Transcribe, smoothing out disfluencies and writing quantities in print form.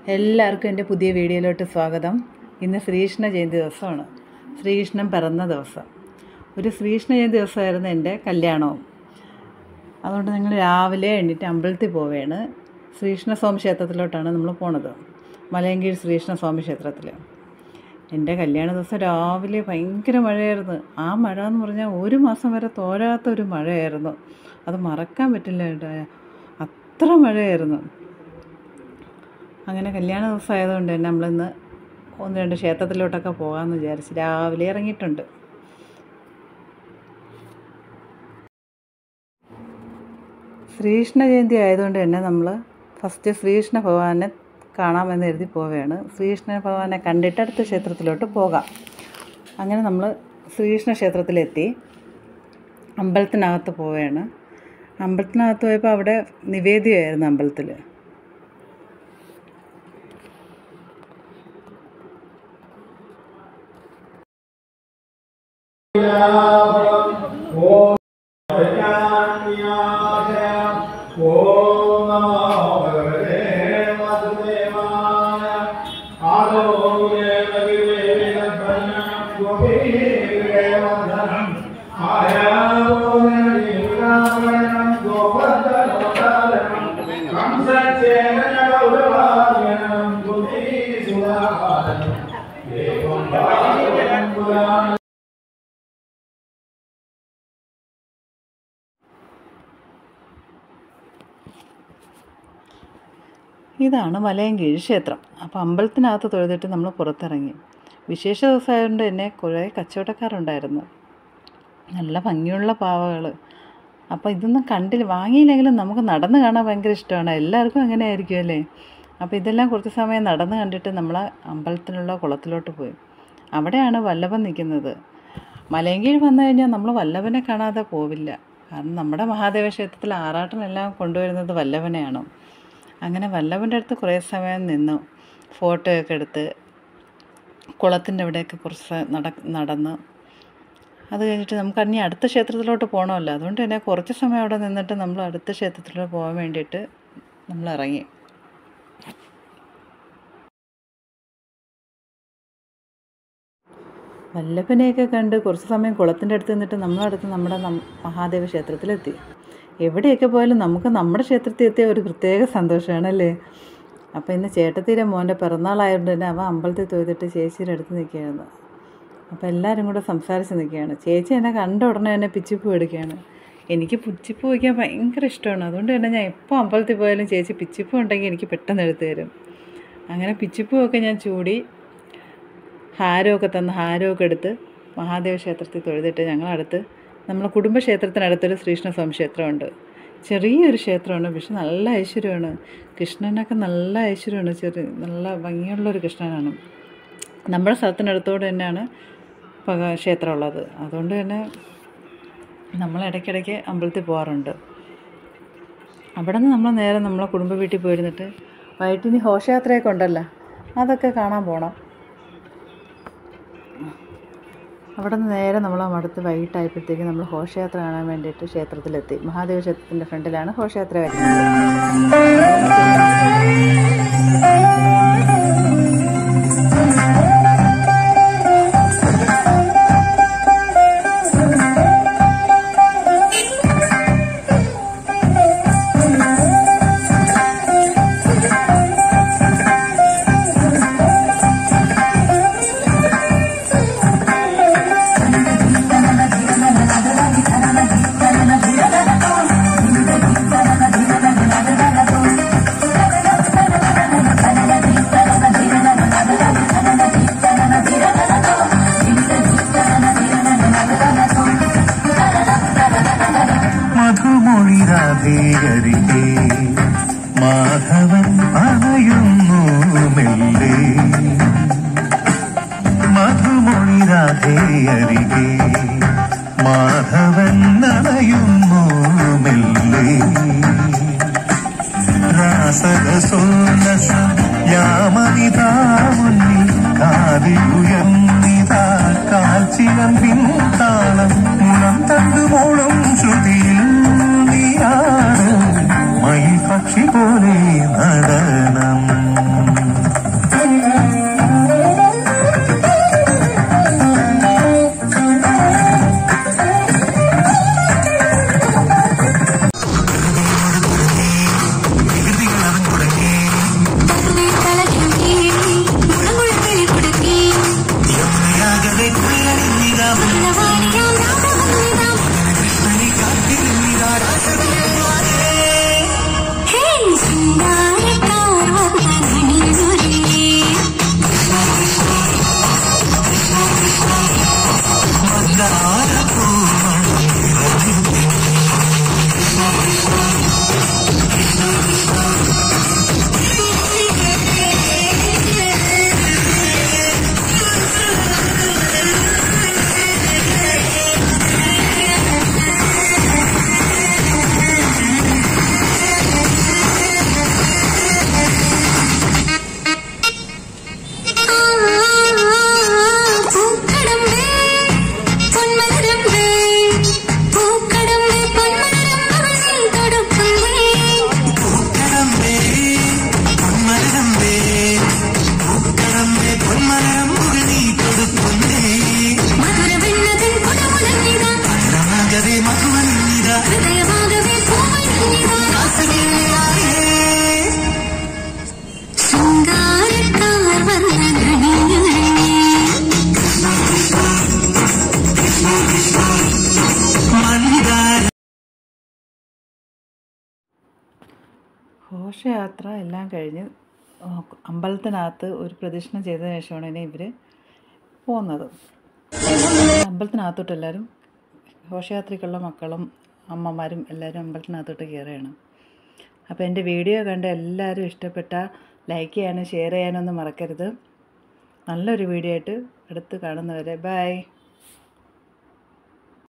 എല്ലാവർക്കും എൻ്റെ പുതിയ വീഡിയോയിലോട്ട് സ്വാഗതം. ഇന്ന് ശ്രീകൃഷ്ണ ജയന്തി ദിവസമാണ്. ശ്രീകൃഷ്ണൻ പിറന്ന ദിവസം. ഒരു ശ്രീകൃഷ്ണ ജയന്തി ദിവസമായിരുന്നു എൻ്റെ കല്യാണവും. അതുകൊണ്ട് ഞങ്ങൾ രാവിലെ എണീറ്റ് അമ്പലത്തിൽ പോവുകയാണ്. ശ്രീകൃഷ്ണസ്വാമി ക്ഷേത്രത്തിലോട്ടാണ് നമ്മൾ പോണത്. മലയങ്കീഴ് ശ്രീകൃഷ്ണസ്വാമി ക്ഷേത്രത്തിൽ. എൻ്റെ കല്യാണ ദിവസം രാവിലെ ഭയങ്കര മഴയായിരുന്നു. ആ മഴ എന്ന് പറഞ്ഞാൽ ഒരു മാസം വരെ തോരാത്തൊരു മഴയായിരുന്നു. അത് മറക്കാൻ പറ്റില്ല കേട്ടോ, അത്ര മഴയായിരുന്നു. അങ്ങനെ കല്യാണ ദിവസം ആയതുകൊണ്ട് തന്നെ നമ്മളിന്ന് 1-2 ക്ഷേത്രത്തിലോട്ടൊക്കെ പോകാമെന്ന് വിചാരിച്ച് രാവിലെ ഇറങ്ങിയിട്ടുണ്ട്. ശ്രീകൃഷ്ണ ജയന്തി ആയതുകൊണ്ട് തന്നെ നമ്മൾ ഫസ്റ്റ് ശ്രീകൃഷ്ണ ഭഗവാനെ കാണാമെന്ന് എഴുതി പോവുകയാണ്. ശ്രീകൃഷ്ണ ഭഗവാനെ കണ്ടിട്ട് അടുത്ത ക്ഷേത്രത്തിലോട്ട് പോകാം. അങ്ങനെ നമ്മൾ ശ്രീകൃഷ്ണ ക്ഷേത്രത്തിലെത്തി അമ്പലത്തിനകത്ത് പോവുകയാണ്. അമ്പലത്തിനകത്ത് പോയപ്പോൾ അവിടെ നിവേദ്യമായിരുന്നു അമ്പലത്തിൽ. ഇതാണ് മലയങ്കീഴ് ക്ഷേത്രം. അപ്പോൾ അമ്പലത്തിനകത്ത് തൊഴുതിട്ട് നമ്മൾ പുറത്തിറങ്ങി. വിശേഷ ദിവസമായതുകൊണ്ട് തന്നെ കുറേ കച്ചവടക്കാരുണ്ടായിരുന്നു, നല്ല ഭംഗിയുള്ള പാവകൾ. അപ്പോൾ ഇതൊന്നും വാങ്ങിയില്ലെങ്കിലും നമുക്ക് നടന്ന് കാണാൻ ഭയങ്കര ഇഷ്ടമാണ്. എല്ലാവർക്കും അങ്ങനെ ആയിരിക്കും അല്ലേ. അപ്പോൾ ഇതെല്ലാം കുറച്ച് സമയം നടന്ന് കണ്ടിട്ട് നമ്മൾ അമ്പലത്തിലുള്ള കുളത്തിലോട്ട് പോയി. അവിടെയാണ് വല്ലഭൻ നിൽക്കുന്നത്. മലയങ്കീഴ് വന്നു കഴിഞ്ഞാൽ നമ്മൾ വല്ലഭനെ കാണാതെ പോവില്ല. കാരണം നമ്മുടെ മഹാദേവ ക്ഷേത്രത്തിൽ ആറാട്ടിനെല്ലാം കൊണ്ടുവരുന്നത് വല്ലഭനെയാണ്. അങ്ങനെ വല്ലഭൻ്റെ അടുത്ത് കുറേ സമയം നിന്നു, ഫോട്ടോയൊക്കെ എടുത്ത് കുളത്തിൻ്റെ അവിടെയൊക്കെ കുറച്ച് നടന്ന്. അത് കഴിഞ്ഞിട്ട് നമുക്ക് ഇനി അടുത്ത ക്ഷേത്രത്തിലോട്ട് പോകണമല്ലോ. അതുകൊണ്ട് തന്നെ കുറച്ച് സമയം അവിടെ നിന്നിട്ട് നമ്മൾ അടുത്ത ക്ഷേത്രത്തിലോട്ട് പോകാൻ വേണ്ടിയിട്ട് നമ്മൾ ഇറങ്ങി. വല്ലഭനെയൊക്കെ കണ്ട് കുറച്ച് സമയം കുളത്തിൻ്റെ അടുത്ത് നിന്നിട്ട് നമ്മളടുത്ത് നമ്മുടെ മഹാദേവ ക്ഷേത്രത്തിലെത്തി. എവിടെയൊക്കെ പോയാലും നമുക്ക് നമ്മുടെ ക്ഷേത്രത്തിൽ എത്തിയ ഒരു പ്രത്യേക സന്തോഷമാണല്ലേ. അപ്പോൾ ഇന്ന് ചേട്ടത്തിയുടെ മോൻ്റെ പിറന്നാളായതുകൊണ്ട് തന്നെ അവൻ അമ്പലത്തിൽ തൊഴുതിട്ട് ചേച്ചിയുടെ അടുത്ത് നിൽക്കുകയായിരുന്നു. അപ്പോൾ എല്ലാവരും കൂടെ സംസാരിച്ച് നിൽക്കുകയാണ്. ചേച്ചി എന്നെ കണ്ട ഉടനെ തന്നെ പിച്ചിപ്പൂ എടുക്കുകയാണ്. എനിക്ക് പിച്ചിപ്പൂ വയ്ക്കാൻ ഭയങ്കര ഇഷ്ടമാണ്. അതുകൊണ്ട് തന്നെ ഞാൻ എപ്പോൾ അമ്പലത്തിൽ പോയാലും ചേച്ചി പിച്ചിപ്പൂ ഉണ്ടെങ്കിൽ എനിക്ക് പെട്ടെന്ന് എടുത്ത് തരും. അങ്ങനെ പിച്ചിപ്പൂവൊക്കെ ഞാൻ ചൂടി ഹാരമൊക്കെ എടുത്ത് മഹാദേവ ക്ഷേത്രത്തിൽ തൊഴുതിട്ട് ഞങ്ങളടുത്ത് നമ്മളെ കുടുംബക്ഷേത്രത്തിനടുത്തൊരു ശ്രീകൃഷ്ണസ്വാമി ക്ഷേത്രമുണ്ട്. ചെറിയൊരു ക്ഷേത്രമാണ്, പക്ഷെ നല്ല ഐശ്വര്യമാണ്. കൃഷ്ണനൊക്കെ നല്ല ഐശ്വര്യമാണ്. നല്ല ഭംഗിയുള്ളൊരു കൃഷ്ണനാണ്. നമ്മുടെ സ്ഥലത്തിനടുത്തോട് തന്നെയാണ് ക്ഷേത്രം ഉള്ളത്. അതുകൊണ്ട് തന്നെ നമ്മൾ ഇടയ്ക്കിടയ്ക്ക് അമ്പലത്തിൽ പോകാറുണ്ട്. അവിടെ നിന്ന് നമ്മൾ നേരെ നമ്മളെ കുടുംബ വീട്ടിൽ പോയിരുന്നിട്ട് വൈകിട്ടിനി ഘോഷയാത്രയൊക്കെ ഉണ്ടല്ലോ, അതൊക്കെ കാണാൻ പോകണം. അവിടെ നിന്ന് നേരെ നമ്മൾ അടുത്ത് വൈകിട്ടായപ്പോഴത്തേക്ക് നമ്മൾ ഘോഷയാത്ര കാണാൻ വേണ്ടിയിട്ട് ക്ഷേത്രത്തിലെത്തി. മഹാദേവ ക്ഷേത്രത്തിൻ്റെ ഫ്രണ്ടിലാണ് ഘോഷയാത്ര വരുന്നത്. മാധവൻ അണയുന്നു മെല്ലെ, മധുമൊഴി രാധേയരികെ മാധവൻ അണയുന്നു മെല്ലെ. രാസരസോല്ലസ യാമനിതാ മുന്നിൽ കാതിലുയർന്നിതാ കാൽച്ചിലം പിൻതാളം മുളം തണ്ടുമോളും ശ്രുതിയിൽ നീയാണ് മയിൽ പക്ഷി പോലെ നടനം. ഘോഷയാത്ര എല്ലാം കഴിഞ്ഞ് അമ്പലത്തിനകത്ത് ഒരു പ്രദക്ഷിണം ചെയ്തതിന് ശേഷമാണ് ഇനി ഇവർ പോകുന്നത്. അമ്പലത്തിനകത്തോട്ട് എല്ലാവരും ഘോഷയാത്രയ്ക്കുള്ള മക്കളും അമ്മമാരും എല്ലാവരും അമ്പലത്തിനകത്തോട്ട് കയറുകയാണ്. അപ്പോൾ എൻ്റെ വീഡിയോ കണ്ട് എല്ലാവരും ഇഷ്ടപ്പെട്ടാൽ ലൈക്ക് ചെയ്യാനും ഷെയർ ചെയ്യാനൊന്നും മറക്കരുത്. നല്ലൊരു വീഡിയോ ആയിട്ട് അടുത്ത് കാണുന്നവരെ ബൈ.